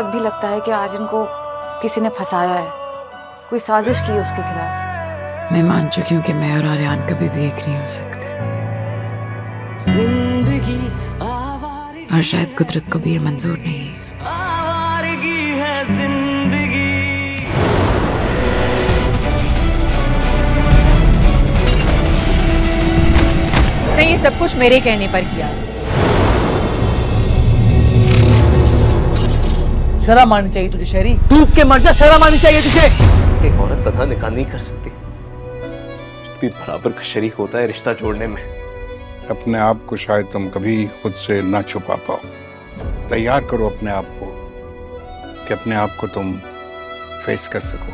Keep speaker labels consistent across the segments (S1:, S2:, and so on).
S1: अब भी लगता है कि आर्यन को किसी ने फंसाया है, कोई साजिश की उसके खिलाफ।
S2: मैं मान चुकी हूँ कि मैं और आर्यन कभी भी एक नहीं हो सकते, और शायद कुदरत को भी ये मंजूर नहीं है।
S3: इसने ये सब कुछ मेरे कहने पर किया।
S4: शर्म आनी चाहिए तुझे शहरी, डूब के मर जा, शर्म आनी चाहिए तुझे।
S5: एक औरत तन्हा निकाह नहीं कर सकती, भी बराबर का शरीक होता है रिश्ता जोड़ने में।
S6: अपने आप को शायद तुम कभी खुद से ना छुपा पाओ। तैयार करो अपने आप को कि अपने आप को तुम फेस कर सको।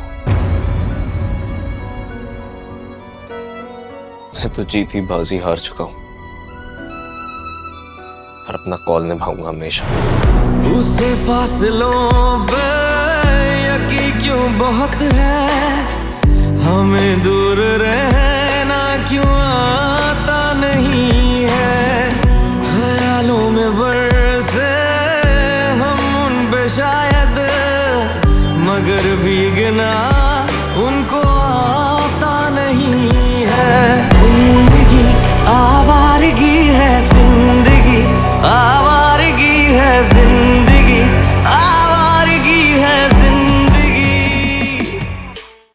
S5: मैं तो जीती बाजी हार चुका हूं, पर अपना कॉल निभाऊंगा हमेशा।
S7: उसे फासलों पे यकीन क्यों बहुत है, हमें